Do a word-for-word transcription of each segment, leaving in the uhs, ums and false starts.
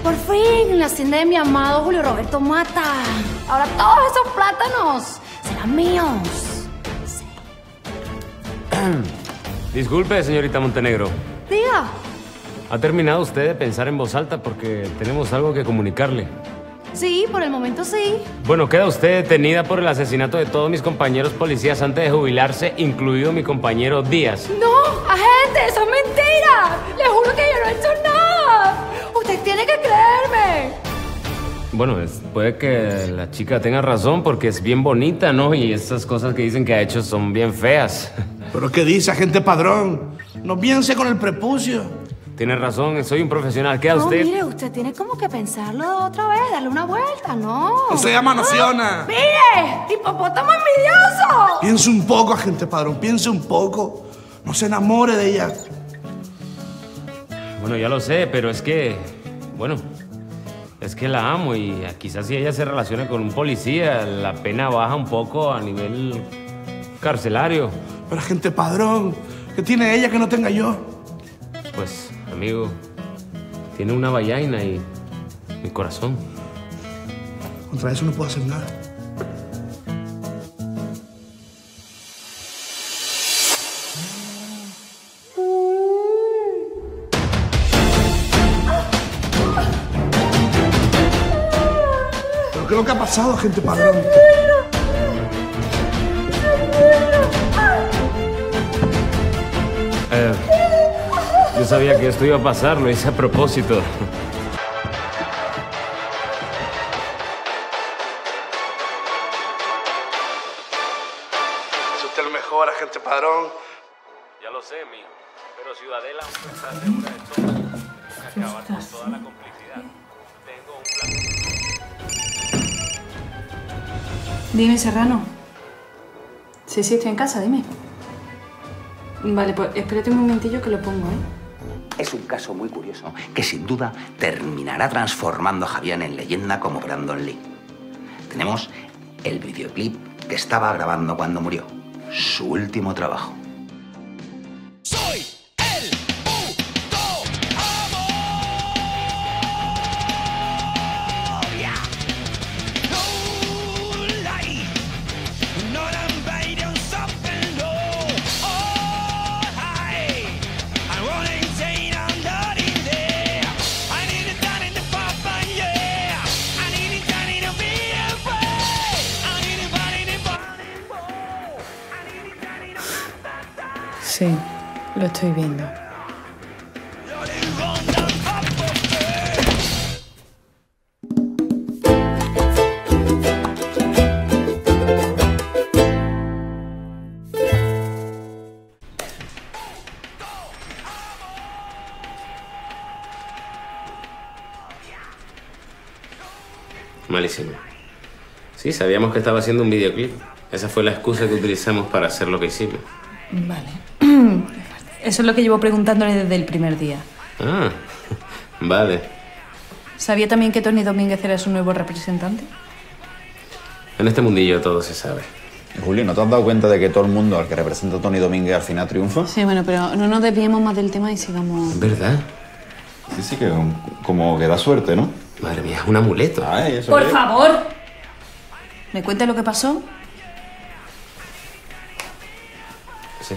Por fin, la hacienda de mi amado Julio Roberto Mata. Ahora todos esos plátanos serán míos. Sí. Disculpe, señorita Montenegro. Diga. ¿Ha terminado usted de pensar en voz alta? Porque tenemos algo que comunicarle. Sí, por el momento sí. Bueno, queda usted detenida por el asesinato de todos mis compañeros policías antes de jubilarse, incluido mi compañero Díaz. No, agente, eso es mentira. Le juro que yo no he hecho nada. Usted tiene que creerme. Bueno, es- puede que la chica tenga razón porque es bien bonita, ¿no? Y esas cosas que dicen que ha hecho son bien feas. ¿Pero qué dice, agente Padrón? No piense con el prepucio. Tiene razón, soy un profesional. ¿Queda No, usted? mire, usted tiene como que pensarlo otra vez, darle una vuelta, ¿no? No se llama Nociona. ¡Mire! ¡Hipopótamo envidioso! Piense un poco, agente Padrón, piense un poco. No se enamore de ella. Bueno, ya lo sé, pero es que... Bueno, es que la amo y quizás si ella se relaciona con un policía, la pena baja un poco a nivel carcelario. Pero, agente Padrón, ¿qué tiene ella que no tenga yo? Pues, amigo, tiene una vallaina y mi corazón. Contra eso no puedo hacer nada. ¿Pero qué es lo que ha pasado, agente Padrón? Eh, yo sabía que esto iba a pasar, lo hice a propósito. Es usted el mejor, agente Padrón. Ya lo sé, mijo, pero Ciudadela aún está segura de todo. Tengo que acabar con toda la complicidad. Tengo un plan. Dime, Serrano. Sí, sí, estoy en casa, dime. Vale, pues espérate un momentillo que lo pongo, ¿eh? Es un caso muy curioso que sin duda terminará transformando a Javián en leyenda como Brandon Lee. Tenemos el videoclip que estaba grabando cuando murió, su último trabajo. Soy el puto amor. Yeah. No lie. Not invading something low. Oh, hi. I want to insane, I'm not in there. I need it done in the pop, yeah. I need it done in a be afraid. I need it done in the body. I need it done in a Sí, lo estoy viendo. Malísimo. Sí, sabíamos que estaba haciendo un videoclip. Esa fue la excusa que utilizamos para hacer lo que hicimos. Vale. Eso es lo que llevo preguntándole desde el primer día. Ah, vale. ¿Sabía también que Tony Domínguez era su nuevo representante? En este mundillo todo se sabe. Julio, ¿no te has dado cuenta de que todo el mundo al que representa a Tony Domínguez al final triunfa? Sí, bueno, pero no nos desviemos más del tema y sigamos... ¿Verdad? Sí, sí, que como que da suerte, ¿no? Madre mía, es un amuleto. Ay, eso ¡Por es. favor! ¿Me cuenta lo que pasó? Sí.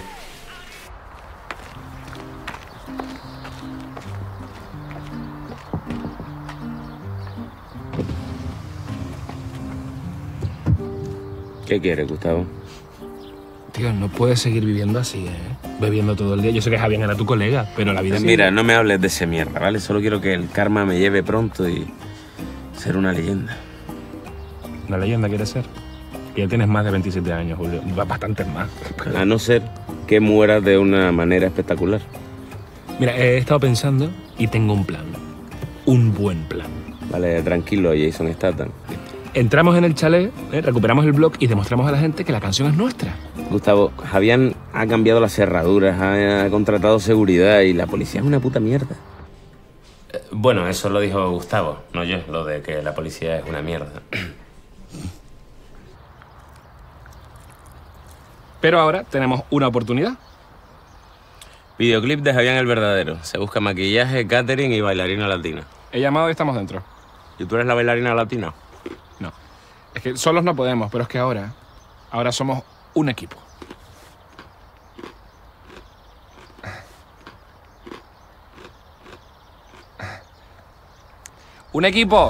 ¿Qué quieres, Gustavo? Tío, no puedes seguir viviendo así, ¿eh? Bebiendo todo el día. Yo sé que Javián era tu colega, pero la vida... Mira, no me hables de ese mierda, ¿vale? Solo quiero que el karma me lleve pronto y ser una leyenda. Una leyenda quieres ser. Y ya tienes más de veintisiete años, Julio. Bastantes más. A no ser que mueras de una manera espectacular. Mira, he estado pensando y tengo un plan. Un buen plan. Vale, tranquilo, Jason Statham. Entramos en el chalet, ¿eh? Recuperamos el blog y demostramos a la gente que la canción es nuestra. Gustavo, Javián ha cambiado las cerraduras, ha, ha contratado seguridad y la policía es una puta mierda. Eh, bueno, eso lo dijo Gustavo, no yo, lo de que la policía es una mierda. Pero ahora tenemos una oportunidad. Videoclip de Javián el Verdadero. Se busca maquillaje, catering y bailarina latina. He llamado y estamos dentro. ¿Y tú eres la bailarina latina? No. Es que solos no podemos, pero es que ahora... Ahora somos un equipo. ¡Un equipo!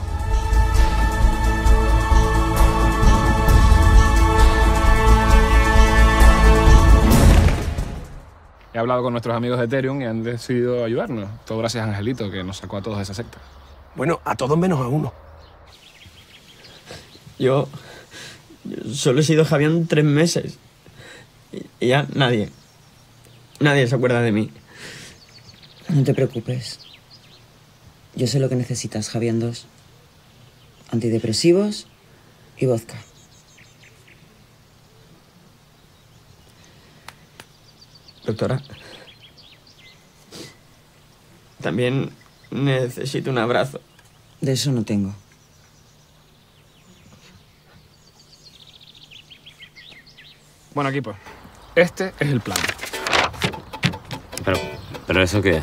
He hablado con nuestros amigos de Ethereum y han decidido ayudarnos. Todo gracias a Angelito, que nos sacó a todos de esa secta. Bueno, a todos menos a uno. Yo... yo solo he sido Javián tres meses. Y ya nadie... Nadie se acuerda de mí. No te preocupes. Yo sé lo que necesitas, Javián dos. Antidepresivos y vodka. Doctora, también necesito un abrazo. De eso no tengo. Bueno, equipo, este es el plan. Pero, ¿pero eso qué es?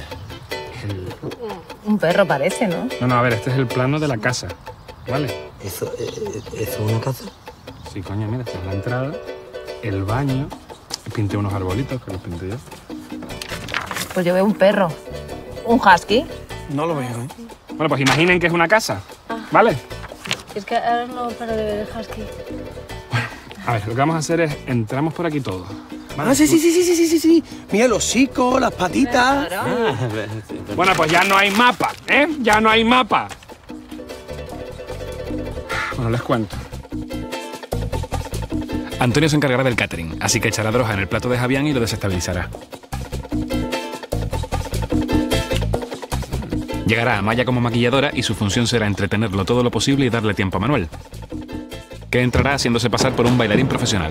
Un perro parece, ¿no? No, no, a ver, este es el plano de la casa, ¿vale? ¿Eso, ¿Eso es una casa? Sí, coño, mira, esta es la entrada, el baño. Pinté unos arbolitos, que los pinté yo. Pues yo veo un perro. ¿Un husky? No lo veo, ¿eh? Bueno, pues imaginen que es una casa, ¿vale? Es que ahora no para de ver el husky. A ver, lo que vamos a hacer es, entramos por aquí todos. ¿Vale? Ah, sí, sí, sí, sí, sí, sí, sí. Mira el hocico, las patitas. Bueno, pues ya no hay mapa, ¿eh? Ya no hay mapa. Bueno, les cuento. Antonio se encargará del catering, así que echará droga en el plato de Javián y lo desestabilizará. Llegará Amaya como maquilladora y su función será entretenerlo todo lo posible y darle tiempo a Manuel, que entrará haciéndose pasar por un bailarín profesional.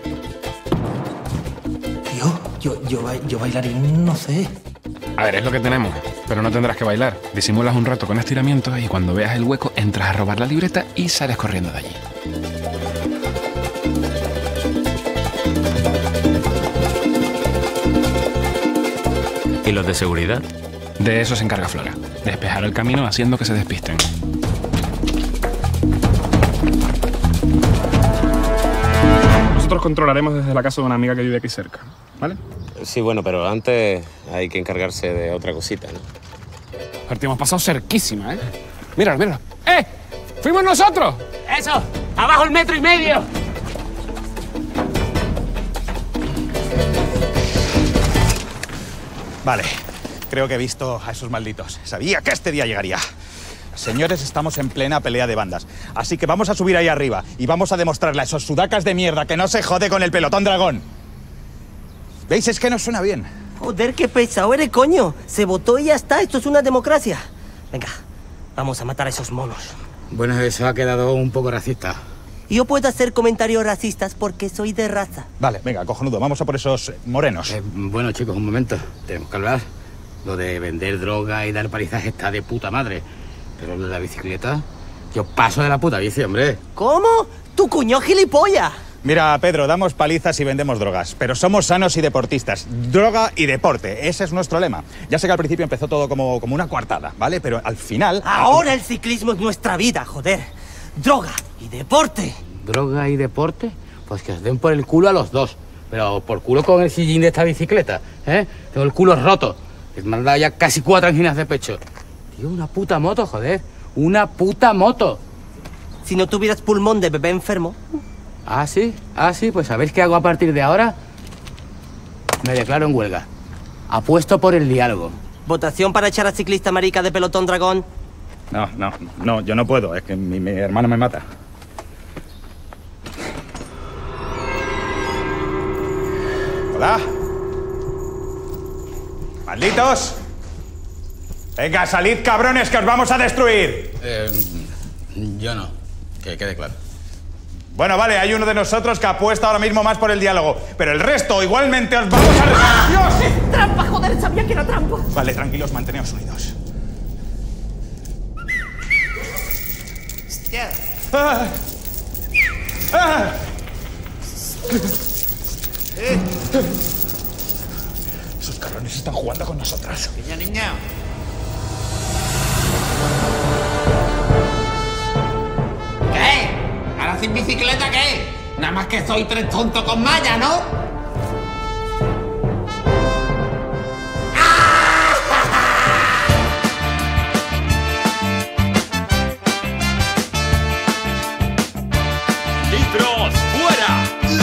Tío, yo, yo, ba- yo bailarín no sé. A ver, es lo que tenemos, pero no tendrás que bailar. Disimulas un rato con estiramientos y cuando veas el hueco entras a robar la libreta y sales corriendo de allí. ¿Y los de seguridad? De eso se encarga Flora. Despejar el camino haciendo que se despisten. Nosotros controlaremos desde la casa de una amiga que vive aquí cerca, ¿vale? Sí, bueno, pero antes hay que encargarse de otra cosita, ¿no? Ahorita hemos pasado cerquísima, ¿eh? Míralo, míralo. ¡Eh! ¡Fuimos nosotros! ¡Eso! ¡Abajo el metro y medio! Vale, creo que he visto a esos malditos. Sabía que este día llegaría. Señores, estamos en plena pelea de bandas. Así que vamos a subir ahí arriba y vamos a demostrarle a esos sudacas de mierda que no se jode con el pelotón dragón. ¿Veis? Es que no suena bien. Joder, qué pesado eres, coño. Se votó y ya está. Esto es una democracia. Venga, vamos a matar a esos monos. Bueno, eso ha quedado un poco racista. Yo puedo hacer comentarios racistas porque soy de raza. Vale, venga, cojonudo, vamos a por esos morenos. Eh, bueno, chicos, un momento. Tenemos que hablar. Lo de vender droga y dar palizas está de puta madre. Pero lo de la bicicleta... Yo paso de la puta bici, hombre. ¿Cómo? ¡Tu cuño gilipollas! Mira, Pedro, damos palizas y vendemos drogas, pero somos sanos y deportistas. Droga y deporte, ese es nuestro lema. Ya sé que al principio empezó todo como, como una coartada, ¿vale? Pero al final... Ahora el ciclismo es nuestra vida, joder. Droga y deporte. ¿Droga y deporte? Pues que os den por el culo a los dos. Pero por culo con el sillín de esta bicicleta, ¿eh? Tengo el culo roto. Me han dado ya casi cuatro anginas de pecho. Tío, una puta moto, joder. Una puta moto. Si no tuvieras pulmón de bebé enfermo... Ah, sí, ah, sí, pues ¿sabéis qué hago a partir de ahora? Me declaro en huelga. Apuesto por el diálogo. ¿Votación para echar a ciclista marica de pelotón dragón? No, no, no, yo no puedo, es que mi, mi hermano me mata. Hola. ¡Malditos! Venga, salid, cabrones, que os vamos a destruir. Eh, yo no, que quede claro. Bueno, vale, hay uno de nosotros que apuesta ahora mismo más por el diálogo, pero el resto igualmente os vamos a... ¡Dios! ¡Trampa, joder! Sabía que era trampa. Vale, tranquilos, manteneos unidos. Hostia. ¡Ah! ¡Ah! Eh. Esos cabrones están jugando con nosotros. Niña, niña. sin bicicleta qué? Nada más que soy tres tontos con malla, ¿no? ¡Litros, fuera!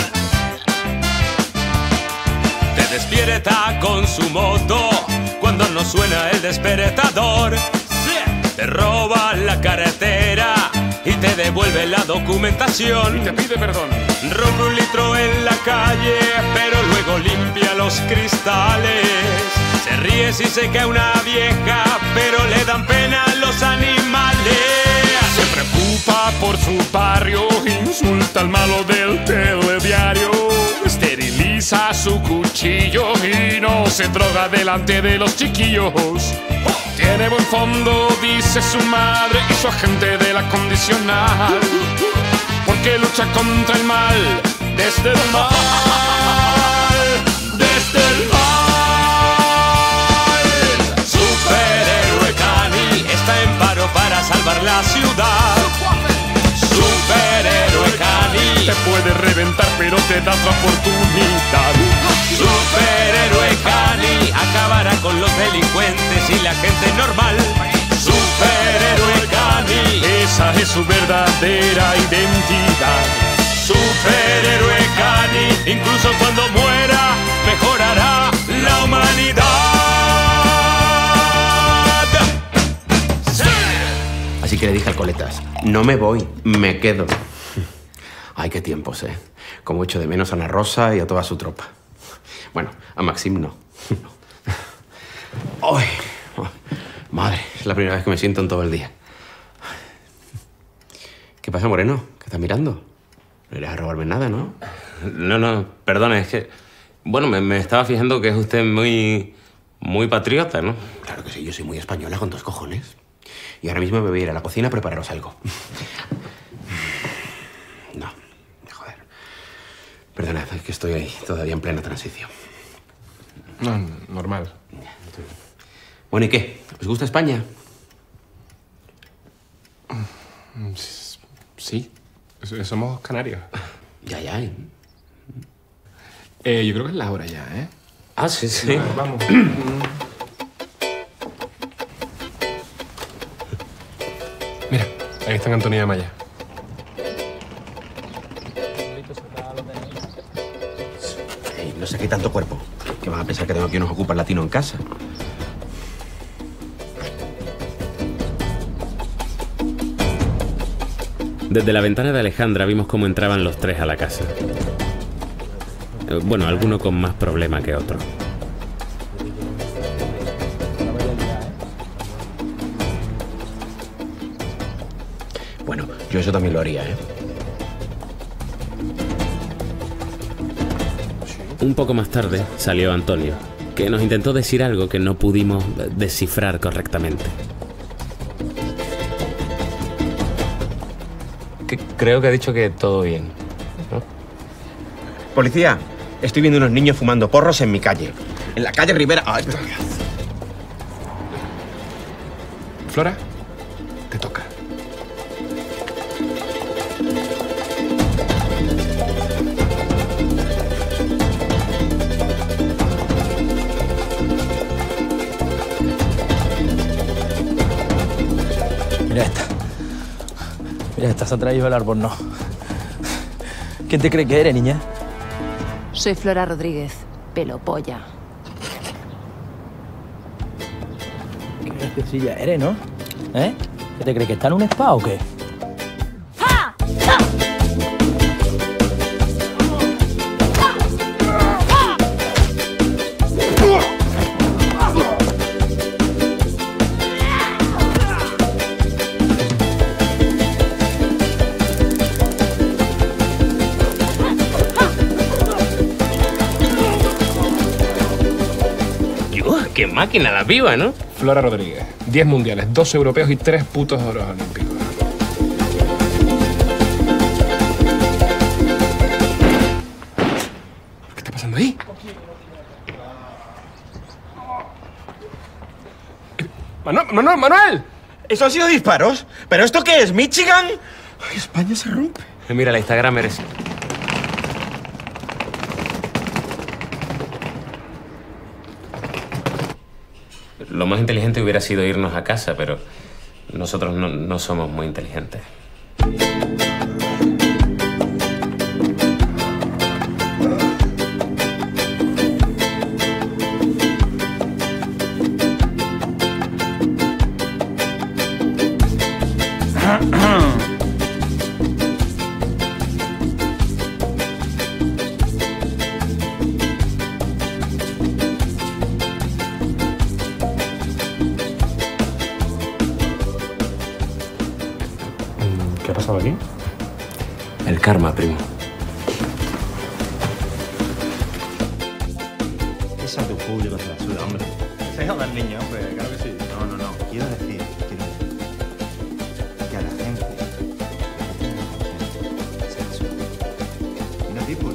Te despierta con su moto cuando no suena el despertador. Te roba la carretera y te devuelve la documentación. Y te pide perdón. Rompe un litro en la calle, pero luego limpia los cristales. Se ríe si se cae una vieja, pero le dan pena los animales. Se preocupa por su barrio, insulta al malo del telediario. Esteriliza su cuchillo y no se droga delante de los chiquillos. Tiene buen fondo, dice su madre y su agente de la condicional, porque lucha contra el mal, desde el mal, desde el mal. Superhéroe Cani está en paro para salvar la ciudad. Superhéroe Cani te puede reventar pero te da otra oportunidad. Superhéroe Cani acabará con los delincuentes y la gente normal. Superhéroe Cani, esa es su verdadera identidad. Superhéroe Cani, incluso cuando muera, mejorará la humanidad. ¡Sí! Así que le dije al Coletas, no me voy, me quedo. Ay, qué tiempos, ¿eh? Como echo de menos a Ana Rosa y a toda su tropa. Bueno, a Maxim no. ¡Ay! Madre, es la primera vez que me siento en todo el día. ¿Qué pasa, Moreno? ¿Qué estás mirando? No irás a robarme nada, ¿no? No, no, perdone, es que... Bueno, me, me estaba fijando que es usted muy... muy patriota, ¿no? Claro que sí, yo soy muy española con dos cojones. Y ahora mismo me voy a ir a la cocina a prepararos algo. No, joder. Perdonad, es que estoy ahí, todavía en plena transición. No, normal. Bueno, ¿y qué? ¿Os gusta España? Sí, somos canarios. Ya, ya. ¿eh? Eh, yo creo que es la hora ya, ¿eh? Ah, sí, sí. Vale, vamos. Mira, ahí está Antonio de Maya. Ey, no saqué tanto cuerpo. Que van a pensar que tengo aquí unos ocupas latinos en casa. Desde la ventana de Alejandra vimos cómo entraban los tres a la casa. Eh, Bueno, alguno con más problema que otro. Bueno, yo eso también lo haría, ¿eh? Un poco más tarde salió Antonio, que nos intentó decir algo que no pudimos descifrar correctamente. Que creo que ha dicho que todo bien, ¿no? Policía, estoy viendo unos niños fumando porros en mi calle. En la calle Rivera... Ay, pero... Flora, te toca. Mira esta. Mira esta, se ha traído el árbol, no. ¿Quién te cree que eres, niña? Soy Flora Rodríguez, pelo polla. Qué graciosilla eres, ¿no? ¿Eh? ¿Qué te crees, que está en un spa o qué? ¡Qué máquina la piba, ¿no? Flora Rodríguez, diez mundiales, dos europeos y tres putos oros olímpicos. ¿Qué está pasando ahí? ¡Manuel! ¡Manuel! ¡Manuel! ¿Eso han sido disparos? ¿Pero esto qué es, Michigan? Ay, España se rompe. Mira, la Instagram eres... Lo más inteligente hubiera sido irnos a casa, pero nosotros no, no somos muy inteligentes. ¿Qué ha pasado aquí? El karma, primo. Esa tu Julio que se la suda, hombre. Se joda el niño, pues claro que sí. No, no, no. Quiero decir, quiero decir que a la gente se la suda. ¿Y no tipo?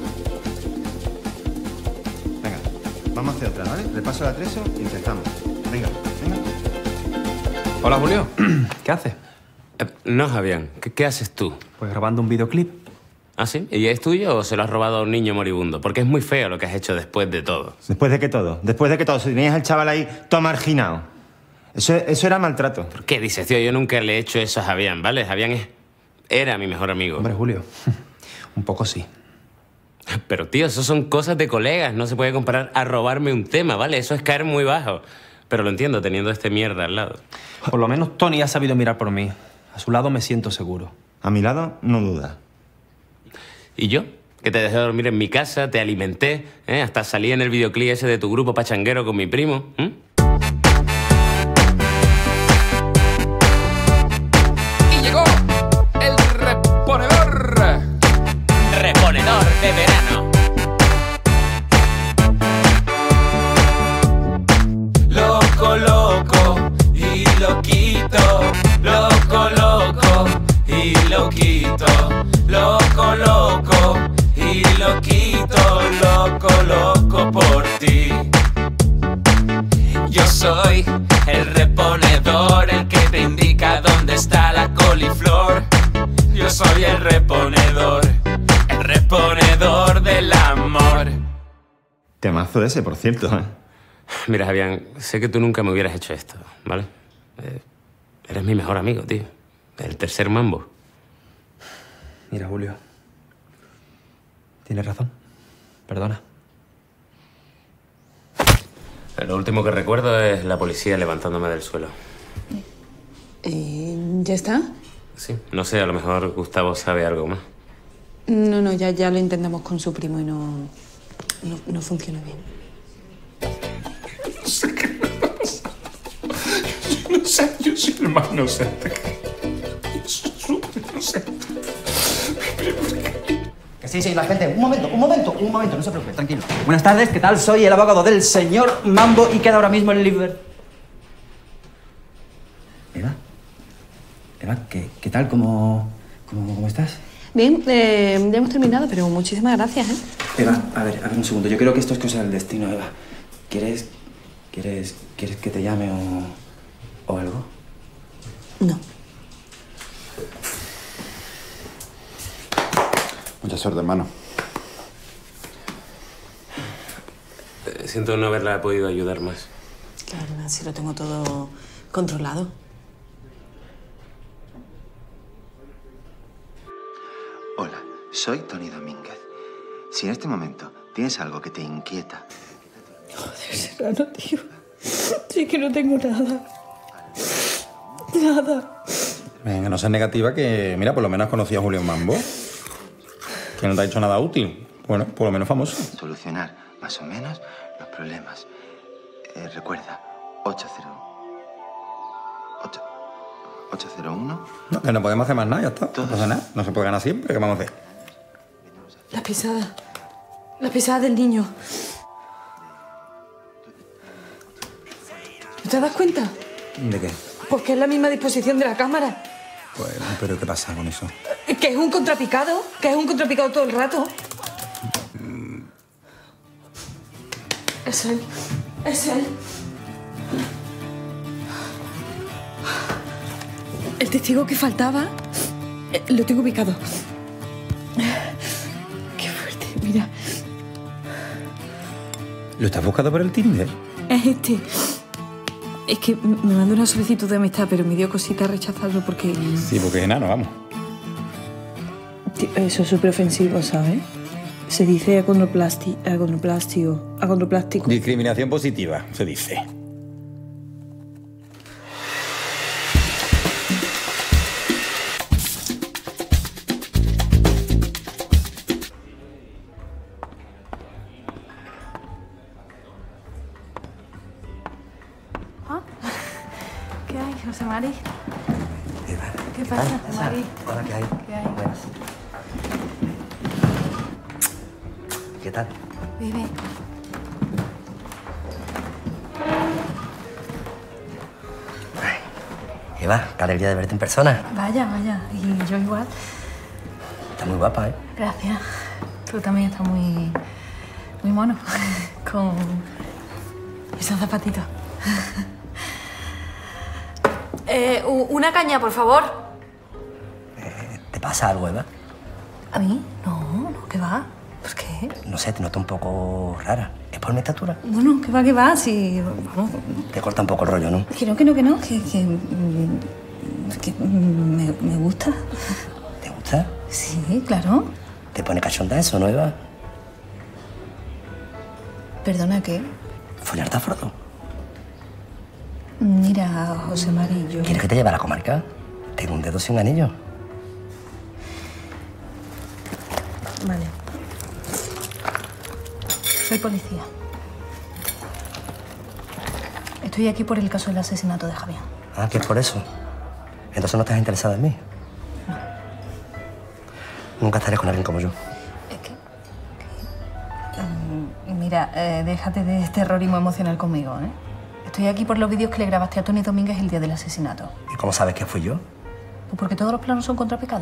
Venga, vamos a hacer otra, ¿vale? Repaso la treso y empezamos. Venga, venga. Hola, Julio. ¿Qué haces? Eh, no, Javián. ¿Qué, ¿Qué haces tú? Pues grabando un videoclip. ¿Ah, sí? ¿Y es tuyo o se lo has robado a un niño moribundo? Porque es muy feo lo que has hecho después de todo. ¿Después de qué todo? Después de que todo. Si tenías al chaval ahí todo marginado. Eso, eso era maltrato. ¿Por qué dices, tío? Yo nunca le he hecho eso a Javián, ¿vale? Javián es... era mi mejor amigo. Hombre, Julio, un poco sí. Pero, tío, eso son cosas de colegas. No se puede comparar a robarme un tema, ¿vale? Eso es caer muy bajo. Pero lo entiendo teniendo este mierda al lado. Por lo menos Tony ha sabido mirar por mí. A su lado me siento seguro. A mi lado, no duda. ¿Y yo? Que te dejé dormir en mi casa, te alimenté, ¿eh? Hasta salí en el videoclip ese de tu grupo pachanguero con mi primo. ¿eh? Y llegó el reponedor. Reponedor de verano. Loco, loco y loquito. Loco, loco y loquito. Loco, loco y loquito. Loco, loco por ti. Yo soy el reponedor, el que te indica dónde está la coliflor. Yo soy el reponedor, el reponedor del amor. Temazo ese, por cierto, ¿eh? Mira, Javián, sé que tú nunca me hubieras hecho esto, ¿vale? Eh, eres mi mejor amigo, tío. El tercer mambo. Mira, Julio. Tienes razón. Perdona. Lo último que recuerdo es la policía levantándome del suelo. Eh, ¿Ya está? Sí, no sé, a lo mejor Gustavo sabe algo más. No, no, ya, ya lo intentamos con su primo y no, no, no funciona bien. No sé qué me pasa. Yo no sé, yo soy el más inocente. Yo soy súper inocente. Que sí, sí, la gente. Un momento, un momento, un momento, no se preocupe, tranquilo. Buenas tardes, ¿qué tal? Soy el abogado del señor Mambo y queda ahora mismo en Liverpool. Eva, Eva, ¿qué, qué tal? ¿Cómo, cómo, cómo estás? Bien, eh, ya hemos terminado, pero muchísimas gracias, ¿eh? Eva, a ver, a ver un segundo. Yo creo que esto es cosa del destino, Eva. ¿Quieres, quieres, quieres que te llame o, o algo? No. Mucha suerte, hermano. Eh, siento no haberla podido ayudar más. Claro, así lo tengo todo controlado. Hola, soy Tony Domínguez. Si en este momento tienes algo que te inquieta... Joder, Serrano, tío. Sí que no tengo nada. Nada. Venga, no seas negativa, que mira, por lo menos conocí a Julio Mambo. Que no te ha hecho nada útil. Bueno, por lo menos famoso. Solucionar más o menos los problemas. Eh, recuerda, ocho cero... ocho... ocho cero uno... No, que no podemos hacer más nada, ya está. No pasa nada. No se puede ganar siempre. ¿Qué vamos a hacer? La pisada. La pisada del niño. ¿No te das cuenta? ¿De qué? Pues que es la misma disposición de la cámara. Bueno, pero ¿qué pasa con eso? Que es un contrapicado. Que es un contrapicado todo el rato. Es él. Es él. El testigo que faltaba, eh, lo tengo ubicado. ¿Lo estás buscando por el Tinder? Es este. Es que me mandó una solicitud de amistad, pero me dio cosita rechazarlo porque... Sí, porque es enano, vamos. Tío, eso es súper ofensivo, ¿sabes? Se dice acondroplasti... acondroplástico... acondroplástico. Discriminación positiva, se dice. ¿Qué hay, José Mari? ¿Qué pasa, José Mari? Hola, ¿qué hay? ¿Qué hay? Buenas. ¿Qué tal? Bebé. Eva, qué alegría de verte en persona. Vaya, vaya. Y yo igual. Está muy guapa, ¿eh? Gracias. Tú también estás muy... muy mono. Con esos zapatitos. eh, u- una caña, por favor. ¿Te pasa algo, Eva? ¿A mí? No, no, ¿qué va? ¿Por qué? No sé, te noto un poco rara. ¿Es por mi estatura? No, no, ¿qué va, qué va? Si... vamos... Te corta un poco el rollo, ¿no? Que no, que no, que no, que... que, mm, que mm, me, me gusta. ¿Te gusta? Sí, claro. ¿Te pone cachonda eso, no, Eva? ¿Perdona, qué? ¿Follarte a Frodo? Mira, José Mari, yo... ¿Quieres que te lleve a la comarca? Tengo un dedo sin un anillo. Vale. Soy policía. Estoy aquí por el caso del asesinato de Javier. Ah, que es por eso. Entonces no estás interesada en mí. Nunca estaré con alguien como yo. Mm, Mira, eh, déjate de terrorismo emocional conmigo, ¿eh? Estoy aquí por los vídeos que le grabaste a Tony Domínguez el día del asesinato. ¿Y cómo sabes que fui yo? Pues porque todos los planos son contra pecado.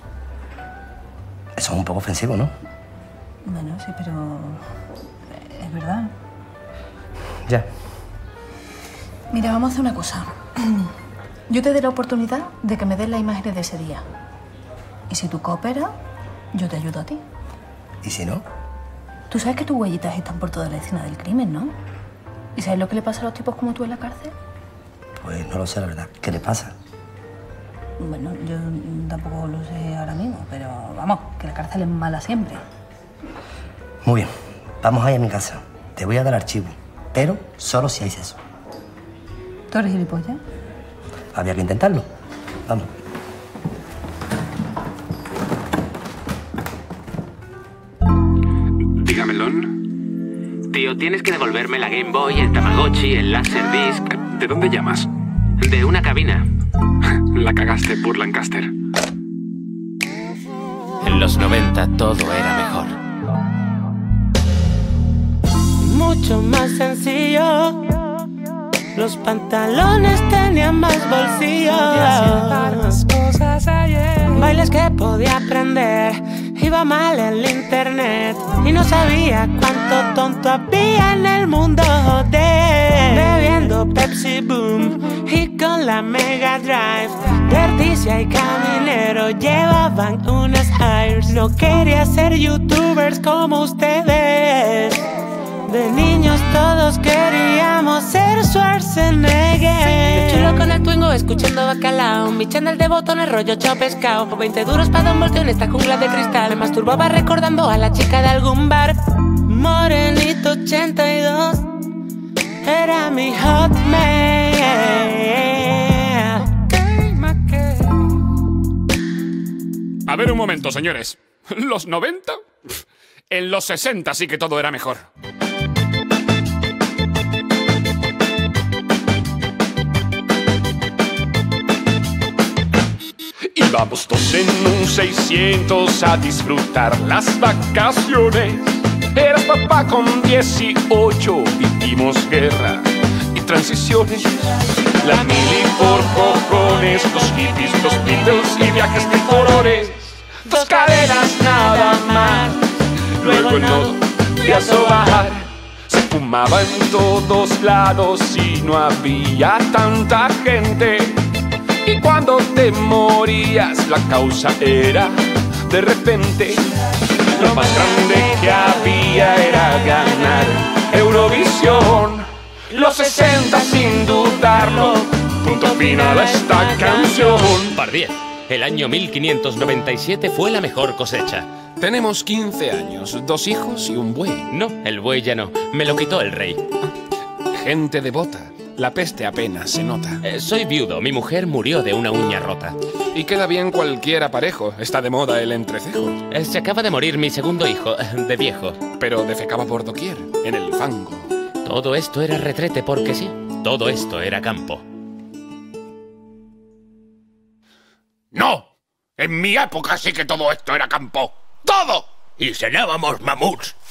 Eso es un poco ofensivo, ¿no? Bueno, sí, pero... es verdad. Ya. Mira, vamos a hacer una cosa. Yo te doy la oportunidad de que me des las imágenes de ese día. Y si tú cooperas, yo te ayudo a ti. ¿Y si no? Tú sabes que tus huellitas están por toda la escena del crimen, ¿no? ¿Y sabes lo que le pasa a los tipos como tú en la cárcel? Pues no lo sé, la verdad. ¿Qué le pasa? Bueno, yo tampoco lo sé ahora mismo, pero vamos, que la cárcel es mala siempre. Muy bien. Vamos ahí a mi casa. Te voy a dar archivo. Pero solo si hay eso. ¿Tú eres gilipollas? Había que intentarlo. Vamos. Dígamelo. Tío, tienes que devolverme la Game Boy, el Tamagotchi, el Laserdisc. ¿De dónde llamas? De una cabina. La cagaste por Lancaster. En los noventa todo era mejor. Mucho más sencillo. Los pantalones tenían más bolsillos. Bailes que podía aprender. Iba mal el internet y no sabía cuánto tonto había en el mundo de bebiendo Pepsi Boom y con la Mega Drive. Verticia y Caminero llevaban unas Airs. No quería ser youtubers como ustedes. De niños todos queríamos ser Schwarzenegger. Yo chulo con el Twingo escuchando bacalao. Mi channel de botones rollo chao pescado. Por veinte duros para un volteo en esta jungla de cristal. Me masturbaba recordando a la chica de algún bar. Morenito ochenta y dos era mi hotmail. A ver un momento, señores. ¿Los noventa? En los sesenta sí que todo era mejor. Íbamos todos en un seiscientos a disfrutar las vacaciones. Eras papá con dieciocho, vivimos guerra y transiciones. La mili por cojones, los hippies, los Beatles y viajes de colores. Dos cadenas nada más, luego el nodo de a sobar. Se fumaba en todos lados y no había tanta gente. Y cuando te morías la causa era de repente. Lo más grande que había era ganar Eurovisión. Los sesenta sin dudarlo. Punto final a esta canción. Par diez. El año mil quinientos noventa y siete fue la mejor cosecha. Tenemos quince años, dos hijos y un buey. No, el buey ya no. Me lo quitó el rey. Gente devota. La peste apenas se nota. Eh, soy viudo. Mi mujer murió de una uña rota. Y queda bien cualquier aparejo. Está de moda el entrecejo. Eh, se acaba de morir mi segundo hijo, de viejo. Pero defecaba por doquier, en el fango. Todo esto era retrete porque sí. Todo esto era campo. ¡No! En mi época sí que todo esto era campo. ¡Todo! Y cenábamos mamuts.